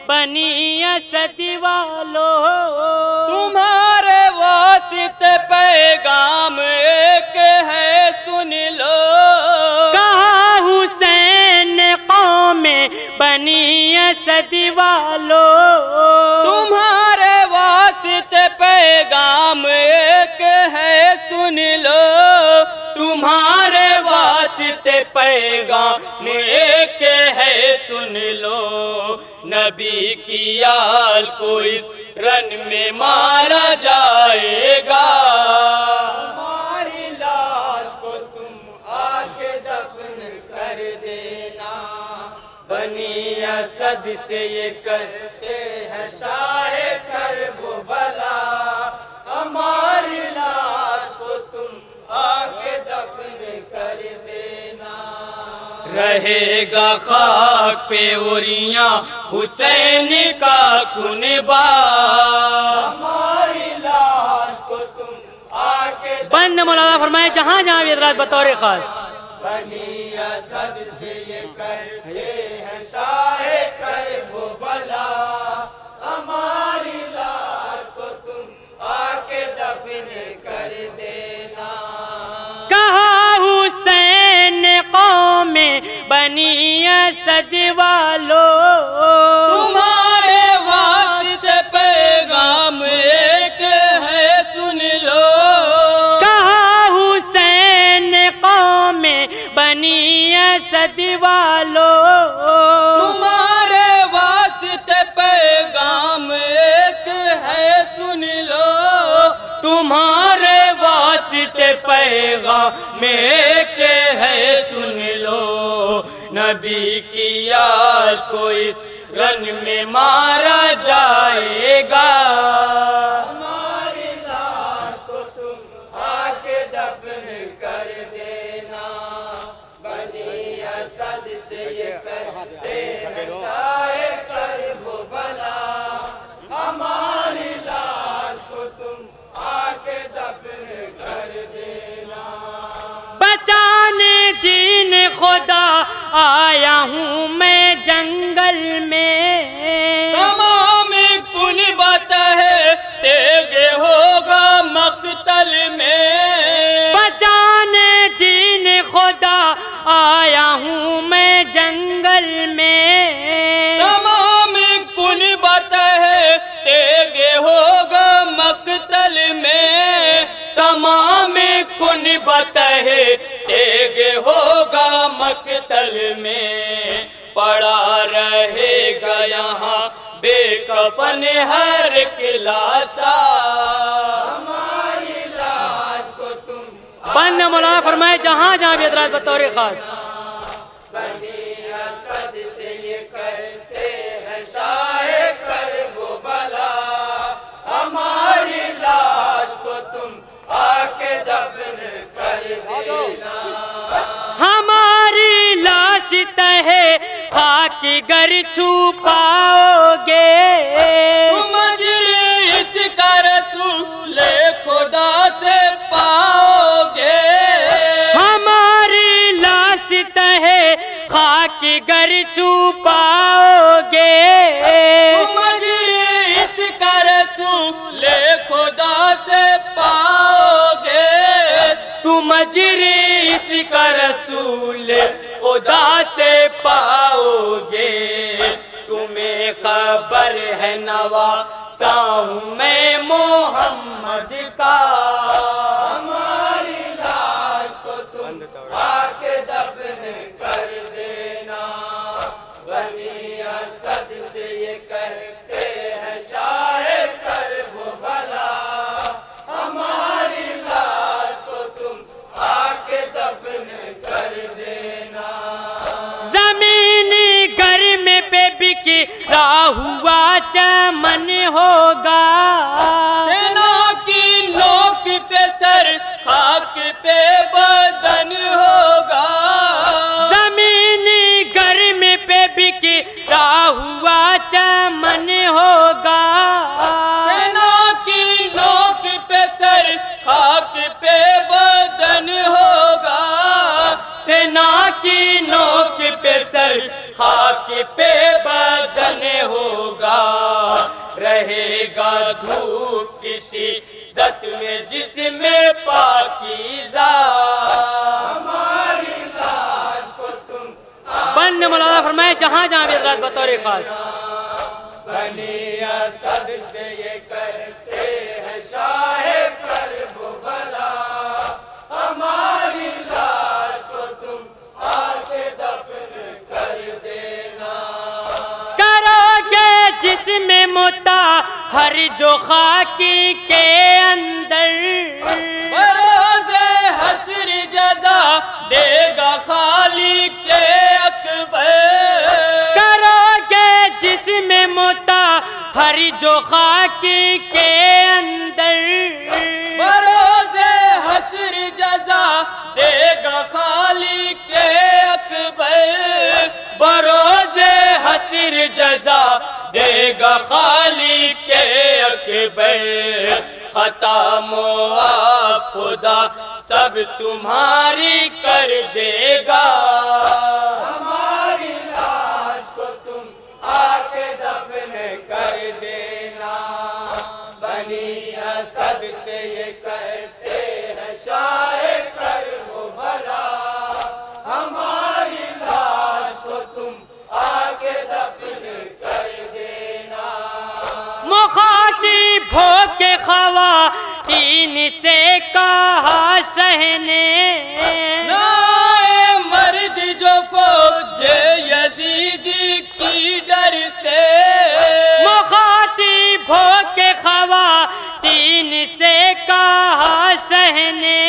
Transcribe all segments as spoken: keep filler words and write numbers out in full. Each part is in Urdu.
بنی اسد والو تمہارے واسطے پیغام ایک ہے سن لو کہا حسین نے قوم بنی اسد والو تمہارے واسطے پیغام ایک ہے سن لو تمہارے واسطے پیغام ایک ہے سن لو نبی کی آل کو اس رن میں مارا جائے گا ہماری لاش کو تم آ کے دفن کر دینا بنی اسد سے یہ کہتے ہیں شاہ کربلا ہماری لاش کو تم آ کے دفن کر دینا رہے گا خاک پہ اوریاں حسین کا کنبا ہماری لاش کو تم آ کے بند مولانا فرمائے جہاں جہاں بھی حضرات بطور خاص بنی اسد سے یہ کہتے ہیں شاہ کربلا ہماری لاش کو تم آ کے دفن کر دینا کہا حسین نے قوم بنی اسد والو تمہارے واسطے پیغام ایک ہے سن لو کہا حسین نے قوم بنی اسد والو تمہارے واسطے پیغام ایک ہے سن لو تمہارے واسطے پیغام ایک ہے سن لو نبی کی آل کو اس رن میں مارا جائے گا ہماری لاش کو تم آ کے دفن کر دینا بنی اسد سے یہ کہتے ہیں شاہ کربلا ہماری لاش کو تم آ کے دفن کر دینا بچانے دین خدا آیا ہوں میں جنگل میں تمام کنبت ہے تیغ ہوگا مقتل میں بچانے دین خدا آیا ہوں میں جنگل میں تمام کنبت ہے تیغ ہوگا مقتل میں تمام کنبت ہے تیغ ہوگا مقتل میں پڑا رہے گا یہاں بے کفن ہر لاشا ہماری لاش کو تم بند مولانا فرمائے جہاں جہاں بھی حضرات بطور خاص بنی اسد سے یہ کہتے ہیں شاہ کربلا ہماری لاش کو تم آ کے دفن کر دینا ہماری لاش تہے خاک گر چھپاؤ گے تم اجر اس کا رسول خدا سے پاؤ گے ہماری لاش تہے خاک گر چھپاؤ گے تم اجر اس کا رسول خدا سے پاؤ گے تم اجر اس کا رسول خدا سے پاؤ گے تمہیں خبر ہے نواسا ہوں میں محمد کا ہماری لاش کو تم آ کے دفن کر دینا بنی اسد سے یہ کہتے ہیں شاہ کربلا ہماری لاش کو تم آ کے دفن کر دینا زمینی گرم پہ بکھ رہا ہوا چمن ہوگا سینا کی نوک پہ سر خاک پہ بدن ہوگا زمینی گرم پہ بکھ رہا ہوا چمن ہوگا سینا کی نوک پہ سر خاک پہ بدن ہوگا سینا کی نوک پہ سر خاک پہ بدن ہوگا میں جس میں پاکیزہ ہماری لاش کو تم بند مولانا فرمائے جہاں جہاں بھی حضرات بطور خاص بنی اسد سے یہ کہتے ہیں شاہ کربلا ہماری لاش کو تم آ کے دفن کر دینا کرو گے جس میں مطہر جو خاکی کے اندر بروز حشر جزا دے گا خالق کے اکبر کرو گے جس میں مطہر جو خاکی کے اندر بروز حشر جزا دے گا خالق کے اکبر بروز حشر جزا دے گا خالق کے اکبر خطا معاف خدا سب تمہاری کر دے گا ہماری لاش کو تم آ کے دفن کر دینا بنی اسد سے یہ کہتے ہیں شاہ کربلا ہماری لاش کو تم آ کے دفن کر دینا مخاطب ہو کے خواتین سے کہا سہنے نائے مرد جو فوج یزیدی کی ڈر سے مخاطب ہو کے خواتین سے کہا سہنے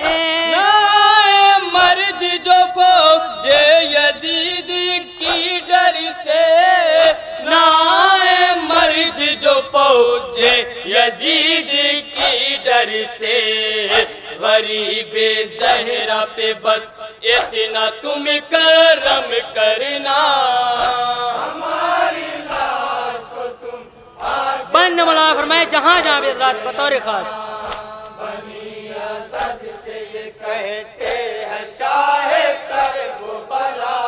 نائے مرد جو فوج یزیدی کی ڈر سے نائے مرد جو فوج یزید کی ڈر سے غریب زہرا پہ بس اتنا تم کرم کرنا ہماری لاش کو تم بند مولانا فرمائے جہاں جہاں بھی حضرات بطور خاص بنی اسد سے یہ کہتے ہیں شاہ کربلا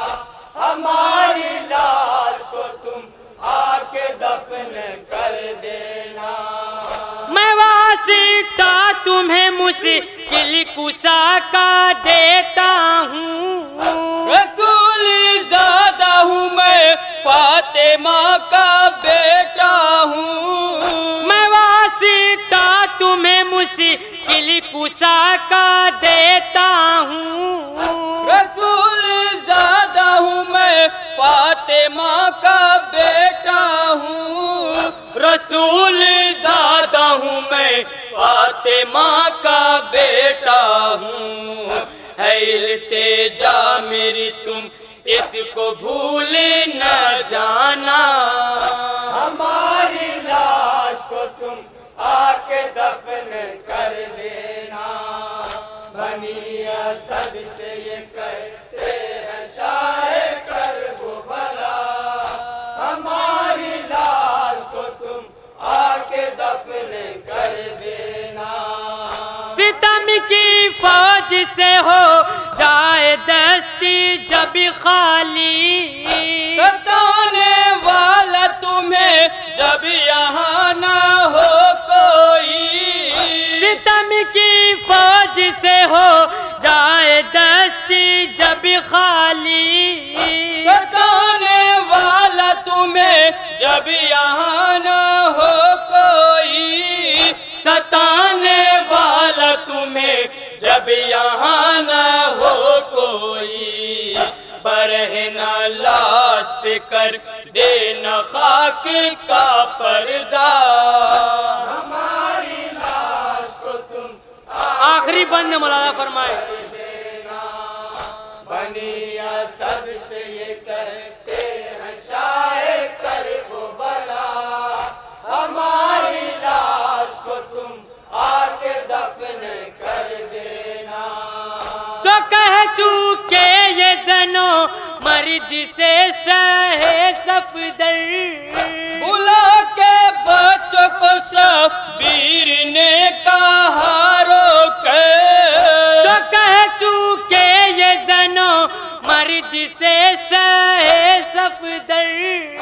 ہماری لاش کو تم آ کے دفن کر دینا میں واسطہ تمہیں مشکل کشا کا دیتا ہوں رسول زادہ ہوں میں فاطمہ کا بیٹا ہوں میں واسطہ تمہیں مشکل کشا کا دیتا ہوں رسول زادہ ہوں میں فاطمہ کا بیٹا ہوں رسول زادہ ہوں میں فاطمہ کا بیٹا ہوں ہے التجا میری تم اس کو بھول نہ جانا ہماری لاش کو تم آ کے دفن کر دینا بنی اسد سے یہ کہتے ہیں شاہ کربلا ہماری لاش کو تم آ کے دفن کر دینا ستم کی فوج سے ہو جائے دستی جب خالی ستانے والا تمہیں جب یہاں نہ ہو کوئی ستم کی فوج سے ہو جائے دستی جب خالی ستانے والا تمہیں جب یہاں نہ ہو کوئی ستانے والا تمہیں جب یہاں نہ ہو کوئی برہنہ لاش پہ کر دینا خاک کا پردہ ہماری لاش کو تم آخری بند مولانا فرمائے بنی اسد سے یہ کہتے ہیں شاہ کربلا ہماری لاش کو تم آ کے دفن کر دینا جو کہہ چکے یہ زنو مرد سے شہ صفدر بلا کے بچوں کو شبیر نے کہا رو کر جو کہہ چکے یہ زنو مرد سے شہ صفدر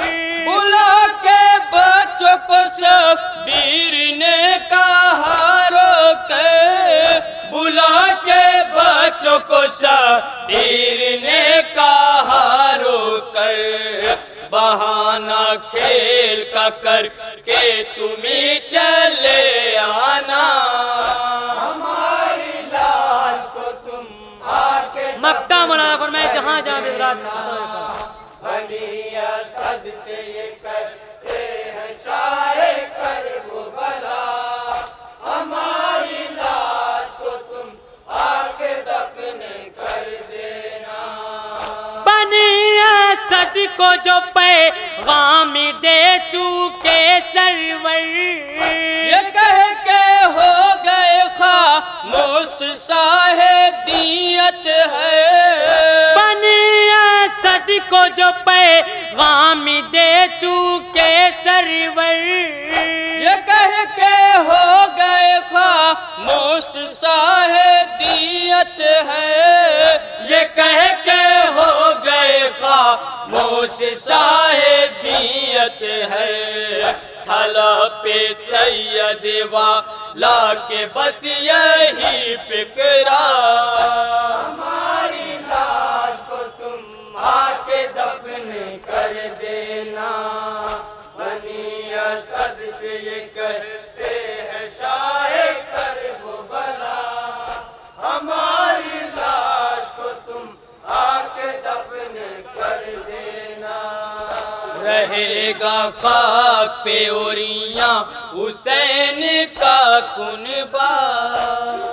بلا کے بچوں کو شبیر نے کہا بہانہ کھیل کا کر کے تمہیں چلے آنا ہماری لاش کو تم آ کے مکہ مولانا فرمائے جہاں جہاں بھی حضرات بنی اسد سے یہ کرتے ہیں شاہ کربلا ہماری لاش کو تم آ کے دفن کر دینا بنی اسد کو جو پیغام دے چکے سرور یہ کہہ کے ہو گئے خاموش شاہدیت ہے بنی اسد کو جو پیغام دے چکے سرور یہ کہہ کے ہو گئے خاموش شاہدیت ہے یہ کہہ کے ہو گئے خاموش شاہدیت ہے تھلا پہ سید والا کے بس یہی فکرہ ہماری لاش کو تم آ کے دفن کر دینا بنی اسد سے یہ کہتے ہیں شاہ کربلا ہماری لاش کو تم آ کے دفن کر دینا رہے گا خاک پہ اوریاں حسین کا کنبہ